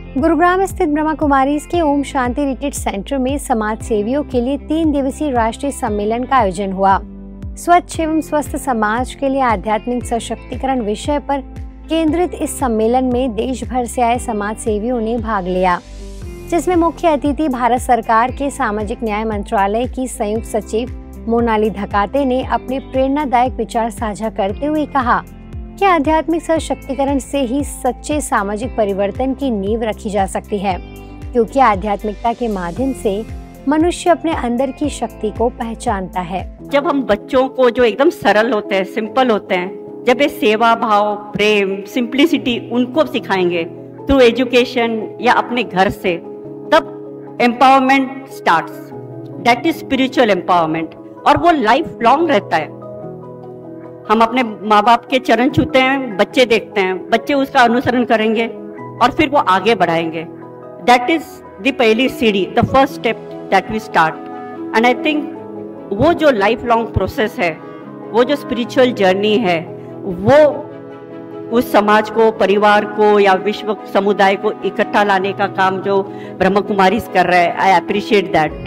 गुरुग्राम स्थित ब्रह्मा कुमारीज के Om Shanti retreat centre में समाज सेवियों के लिए 3 दिवसीय राष्ट्रीय सम्मेलन का आयोजन हुआ। स्वच्छ एवं स्वस्थ समाज के लिए आध्यात्मिक सशक्तिकरण विषय पर केंद्रित इस सम्मेलन में देश भर से आए समाज सेवियों ने भाग लिया, जिसमें मुख्य अतिथि भारत सरकार के सामाजिक न्याय मंत्रालय की संयुक्त सचिव मोनाली धकाते ने अपने प्रेरणादायक विचार साझा करते हुए कहा कि आध्यात्मिक सशक्तिकरण से ही सच्चे सामाजिक परिवर्तन की नींव रखी जा सकती है, क्योंकि आध्यात्मिकता के माध्यम से मनुष्य अपने अंदर की शक्ति को पहचानता है। जब हम बच्चों को जो एकदम सरल होते हैं, सिंपल होते हैं, जब ये सेवा भाव, प्रेम, सिंप्लिसिटी उनको सिखाएंगे थ्रू एजुकेशन या अपने घर से, तब empowerment starts. That is spiritual empowerment, और वो लाइफ लॉन्ग रहता है। हम अपने माँ बाप के चरण छूते हैं, बच्चे देखते हैं, बच्चे उसका अनुसरण करेंगे और फिर वो आगे बढ़ाएंगे। दैट इज द पहली सीढ़ी, the first step that we start. And I think वो जो लाइफ लॉन्ग प्रोसेस है, वो जो स्पिरिचुअल जर्नी है, वो उस समाज को, परिवार को या विश्व समुदाय को इकट्ठा लाने का काम जो ब्रह्मा कुमारीज कर रहा है, आई अप्रिशिएट दैट।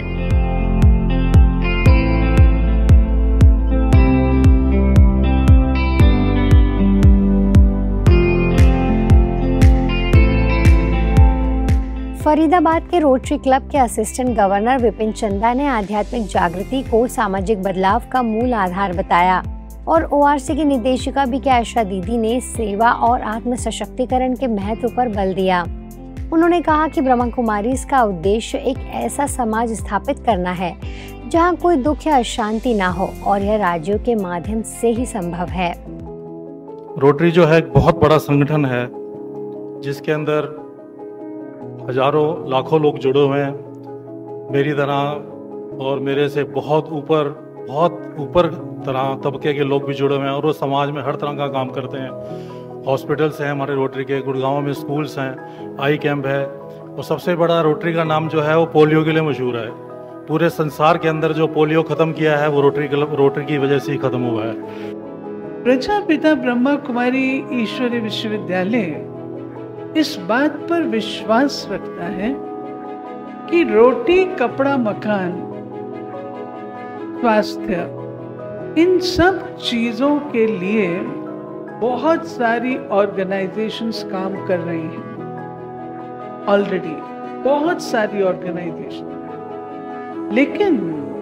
फरीदाबाद के रोटरी क्लब के असिस्टेंट गवर्नर विपिन चंदा ने आध्यात्मिक जागृति को सामाजिक बदलाव का मूल आधार बताया और ओआरसी की निदेशिका बीके आयशा दीदी ने सेवा और आत्म सशक्तिकरण के महत्व पर बल दिया। उन्होंने कहा कि ब्रह्मा कुमारीज का उद्देश्य एक ऐसा समाज स्थापित करना है जहां कोई दुख या अशांति ना हो, और यह राज्यों के माध्यम से ही संभव है। रोटरी जो है एक बहुत बड़ा संगठन है, जिसके अंदर हजारों लाखों लोग जुड़े हुए हैं, मेरी तरह और मेरे से बहुत ऊपर तरह तबके के लोग भी जुड़े हुए हैं, और वो समाज में हर तरह का काम करते हैं। हॉस्पिटल्स हैं हमारे रोटरी के, गुड़गांव में स्कूल्स हैं, आई कैंप है, और सबसे बड़ा रोटरी का नाम जो है वो पोलियो के लिए मशहूर है। पूरे संसार के अंदर जो पोलियो खत्म किया है वो रोटरी की वजह से ही खत्म हुआ है। प्रजापिता ब्रह्मा कुमारी ईश्वरीय विश्वविद्यालय इस बात पर विश्वास रखता है कि रोटी, कपड़ा, मकान, स्वास्थ्य, इन सब चीजों के लिए बहुत सारी ऑर्गेनाइजेशंस काम कर रही हैं ऑलरेडी, बहुत सारी ऑर्गेनाइजेशन। लेकिन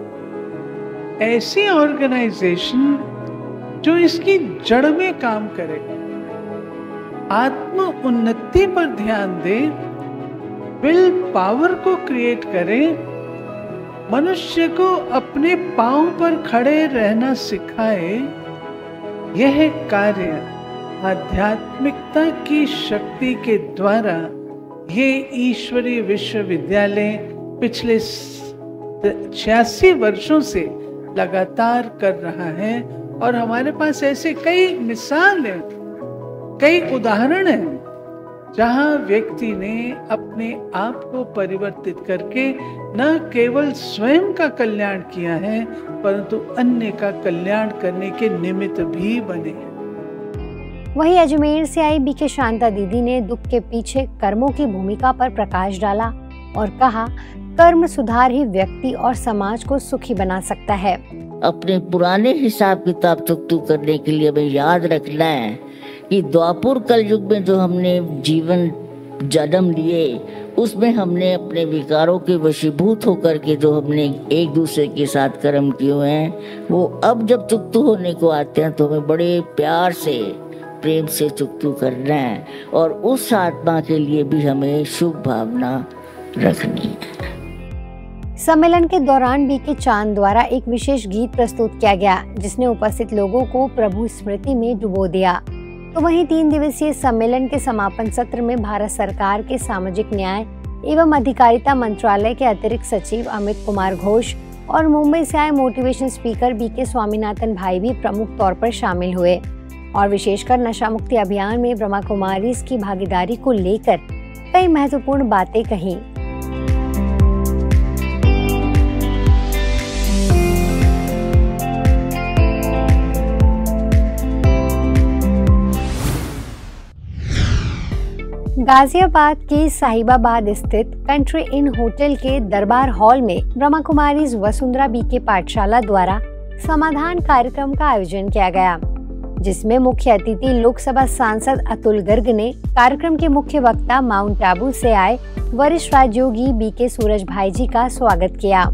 ऐसी ऑर्गेनाइजेशन जो इसकी जड़ में काम करे, आत्म उन्नति पर ध्यान दे, विल पावर को क्रिएट करे, मनुष्य को अपने पांव पर खड़े रहना सिखाए, यह कार्य आध्यात्मिकता की शक्ति के द्वारा ये ईश्वरीय विश्वविद्यालय पिछले 86 वर्षों से लगातार कर रहा है। और हमारे पास ऐसे कई मिसाल हैं, कई उदाहरण हैं जहां व्यक्ति ने अपने आप को परिवर्तित करके न केवल स्वयं का कल्याण किया है, परंतु अन्य का कल्याण करने के निमित्त भी बने हैं। वहीं अजमेर से आई बीके शांता दीदी ने दुख के पीछे कर्मों की भूमिका पर प्रकाश डाला और कहा, कर्म सुधार ही व्यक्ति और समाज को सुखी बना सकता है। अपने पुराने हिसाब किताब चुकतू करने के लिए हमें याद रखना है कि द्वापर कलयुग में जो हमने जीवन जन्म लिए, उसमें हमने अपने विकारों के वशीभूत होकर के जो हमने एक दूसरे के साथ कर्म किए हैं, वो अब जब चुकतू होने को आते हैं तो हमें बड़े प्यार से, प्रेम से चुकतू करना है, और उस आत्मा के लिए भी हमें शुभ भावना रखनी है। सम्मेलन के दौरान बीके चांद द्वारा एक विशेष गीत प्रस्तुत किया गया, जिसने उपस्थित लोगों को प्रभु स्मृति में डुबो दिया। तो वहीं 3 दिवसीय सम्मेलन के समापन सत्र में भारत सरकार के सामाजिक न्याय एवं अधिकारिता मंत्रालय के अतिरिक्त सचिव अमित कुमार घोष और मुंबई से आए मोटिवेशन स्पीकर बीके स्वामीनाथन भाई भी प्रमुख तौर पर शामिल हुए और विशेषकर नशा मुक्ति अभियान में ब्रह्मा कुमारीज की भागीदारी को लेकर कई महत्वपूर्ण बातें कही। गाजियाबाद के साहिबाबाद स्थित कंट्री इन होटल के दरबार हॉल में ब्रह्मा कुमारीज वसुंधरा बीके पाठशाला द्वारा समाधान कार्यक्रम का आयोजन किया गया, जिसमें मुख्य अतिथि लोकसभा सांसद अतुल गर्ग ने कार्यक्रम के मुख्य वक्ता माउंट आबू से आए वरिष्ठ राजयोगी बीके सूरज भाई जी का स्वागत किया।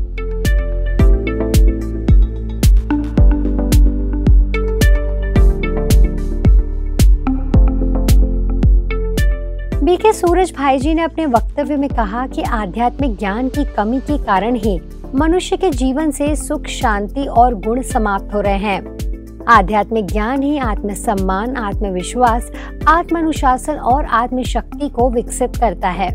बीके सूरज भाई जी ने अपने वक्तव्य में कहा कि आध्यात्मिक ज्ञान की कमी के कारण ही मनुष्य के जीवन से सुख, शांति और गुण समाप्त हो रहे हैं। आध्यात्मिक ज्ञान ही आत्मसम्मान, आत्मविश्वास, आत्मानुशासन और आत्मशक्ति को विकसित करता है।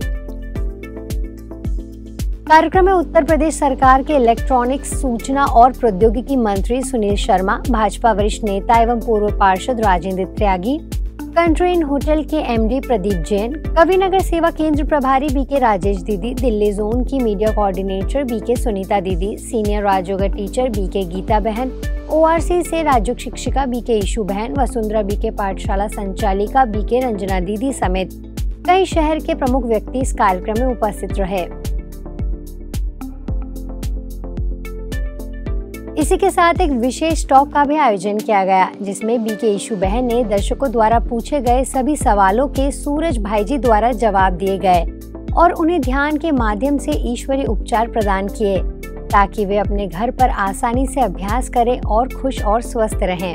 कार्यक्रम में उत्तर प्रदेश सरकार के इलेक्ट्रॉनिक्स, सूचना और प्रौद्योगिकी मंत्री सुनील शर्मा, भाजपा वरिष्ठ नेता एवं पूर्व पार्षद Rajendra Tyagi, country inn hotel के एमडी प्रदीप जैन, कविनगर सेवा केंद्र प्रभारी बीके राजेश दीदी, दिल्ली जोन की मीडिया कोऑर्डिनेटर बीके सुनीता दीदी, senior Rajyoga teacher BK Geeta बहन, ओआरसी से राजयोग शिक्षिका बीके ईशु बहन, वसुंधरा बीके पाठशाला संचालिका बीके रंजना दीदी समेत कई शहर के प्रमुख व्यक्ति इस कार्यक्रम में उपस्थित रहे। इसी के साथ एक विशेष टॉक का भी आयोजन किया गया, जिसमें बीके ईशु बहन ने दर्शकों द्वारा पूछे गए सभी सवालों के सूरज भाई जी द्वारा जवाब दिए गए और उन्हें ध्यान के माध्यम से ईश्वरीय उपचार प्रदान किए, ताकि वे अपने घर पर आसानी से अभ्यास करें और खुश और स्वस्थ रहें।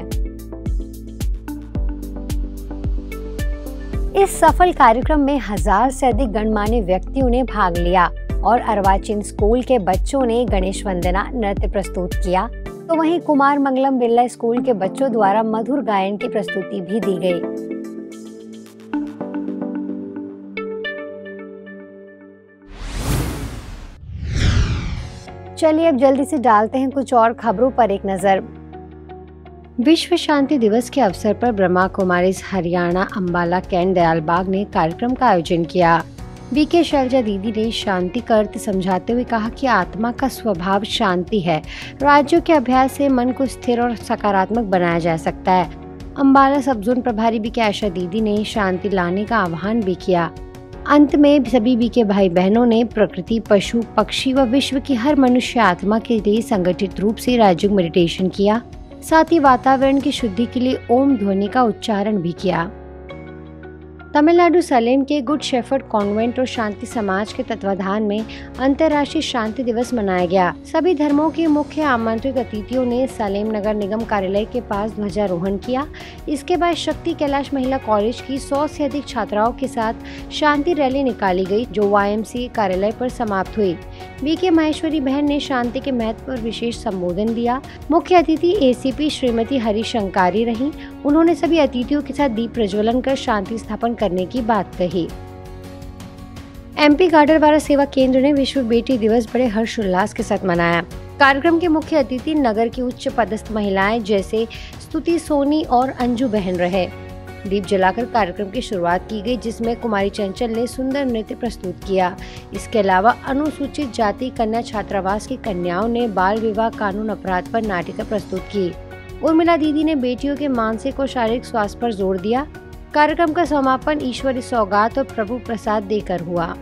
इस सफल कार्यक्रम में 1000 से अधिक गणमान्य व्यक्तियों ने भाग लिया और अर्वाचीन स्कूल के बच्चों ने गणेश वंदना नृत्य प्रस्तुत किया, तो वहीं कुमार मंगलम बिरला स्कूल के बच्चों द्वारा मधुर गायन की प्रस्तुति भी दी गई। चलिए अब जल्दी से डालते हैं कुछ और खबरों पर एक नजर। विश्व शांति दिवस के अवसर पर ब्रह्मा कुमारीज हरियाणा अंबाला कैंट दयालबाग ने कार्यक्रम का आयोजन किया। बीके शैलजा दीदी ने शांति का अर्थ समझाते हुए कहा कि आत्मा का स्वभाव शांति है। राज्यों के अभ्यास से मन को स्थिर और सकारात्मक बनाया जा सकता है। अंबाला सब जोन प्रभारी बीके आशा दीदी ने शांति लाने का आह्वान भी किया। अंत में सभी बीके भाई बहनों ने प्रकृति, पशु, पक्षी व विश्व की हर मनुष्य आत्मा के लिए संगठित रूप से राजयोग मेडिटेशन किया। साथ ही वातावरण की शुद्धि के लिए ओम ध्वनि का उच्चारण भी किया। तमिलनाडु सलेम के गुड शेफर्ड कॉन्वेंट और शांति समाज के तत्वाधान में अंतर्राष्ट्रीय शांति दिवस मनाया गया। सभी धर्मों के मुख्य आमंत्रित अतिथियों ने सलेम नगर निगम कार्यालय के पास ध्वजारोहण किया। इसके बाद शक्ति कैलाश महिला कॉलेज की 100 से अधिक छात्राओं के साथ शांति रैली निकाली गई, जो YMCA कार्यालय पर समाप्त हुई। बीके माहेश्वरी बहन ने शांति के महत्व पर विशेष संबोधन दिया। मुख्य अतिथि ACP श्रीमती हरिशंकारी रही। उन्होंने सभी अतिथियों के साथ दीप प्रज्वलन कर शांति स्थापन करने की बात कही। MP गाडरवारा सेवा केंद्र ने विश्व बेटी दिवस बड़े हर्षोल्लास के साथ मनाया। कार्यक्रम के मुख्य अतिथि नगर की उच्च पदस्थ महिलाएं जैसे स्तुति सोनी और अंजू बहन रहे। दीप जलाकर कार्यक्रम की शुरुआत की गई, जिसमें कुमारी चंचल ने सुंदर नृत्य प्रस्तुत किया। इसके अलावा अनुसूचित जाति कन्या छात्रावास की कन्याओं ने बाल विवाह कानून अपराध पर नाटिका प्रस्तुत की। उर्मिला दीदी ने बेटियों के मानसिक और शारीरिक स्वास्थ्य पर जोर दिया। कार्यक्रम का समापन ईश्वरी सौगात और प्रभु प्रसाद देकर हुआ।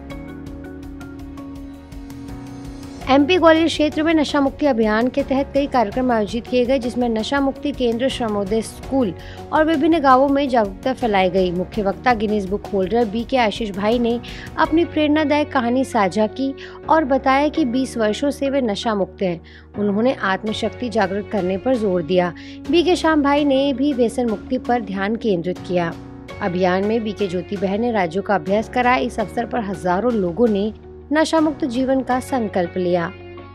MP ग्वालियर क्षेत्र में नशा मुक्ति अभियान के तहत कई कार्यक्रम आयोजित किए गए, जिसमें नशा मुक्ति केंद्र, श्रमोदय स्कूल और विभिन्न गांवों में जागरूकता फैलाई गई। मुख्य वक्ता Guinness book holder BK Ashish भाई ने अपनी प्रेरणादायक कहानी साझा की और बताया कि 20 वर्षों से वे नशा मुक्त हैं। उन्होंने आत्मशक्ति जागृत करने पर जोर दिया। BK श्याम भाई ने भी व्यसन मुक्ति पर ध्यान केंद्रित किया। अभियान में BK ज्योति बहन ने राज्यों का अभ्यास कराया। इस अवसर पर हजारों लोगों ने नशा मुक्त जीवन का संकल्प लिया।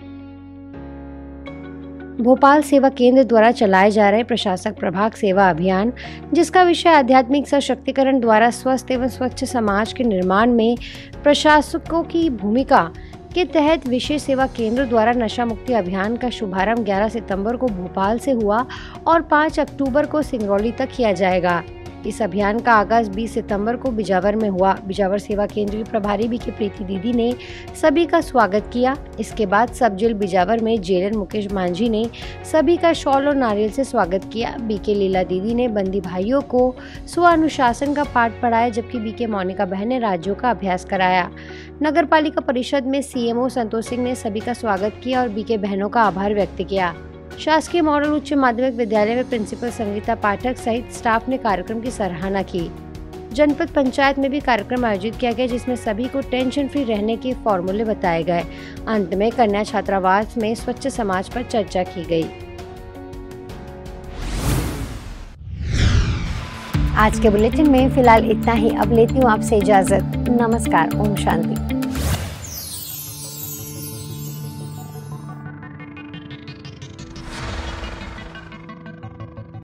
भोपाल सेवा केंद्र द्वारा चलाए जा रहे प्रशासक प्रभाग सेवा अभियान, जिसका विषय आध्यात्मिक सशक्तिकरण द्वारा स्वस्थ एवं स्वच्छ समाज के निर्माण में प्रशासकों की भूमिका के तहत विशेष सेवा केंद्र द्वारा नशा मुक्ति अभियान का शुभारंभ 11 सितंबर को भोपाल से हुआ और 5 अक्टूबर को सिंगरौली तक किया जाएगा। इस अभियान का आगाज 20 सितंबर को बिजावर में हुआ। बिजावर सेवा केंद्र की प्रभारी बीके प्रीति दीदी ने सभी का स्वागत किया। इसके बाद सब जेल बिजावर में जेलर मुकेश मांझी ने सभी का शॉल और नारियल से स्वागत किया। बीके लीला दीदी ने बंदी भाइयों को स्वानुशासन का पाठ पढ़ाया, जबकि बीके मोनिका बहन ने राज्यों का अभ्यास कराया। नगर पालिका परिषद में सीएमओ संतोष सिंह ने सभी का स्वागत किया और बीके बहनों का आभार व्यक्त किया। शासकीय मॉडल उच्च माध्यमिक विद्यालय में प्रिंसिपल संगीता पाठक सहित स्टाफ ने कार्यक्रम की सराहना की। जनपद पंचायत में भी कार्यक्रम आयोजित किया गया, जिसमें सभी को टेंशन फ्री रहने के फॉर्मूले बताए गए। अंत में कन्या छात्रावास में स्वच्छ समाज पर चर्चा की गई। आज के बुलेटिन में फिलहाल इतना ही। अब लेती हूँ आपसे इजाजत। नमस्कार। ओम शांति।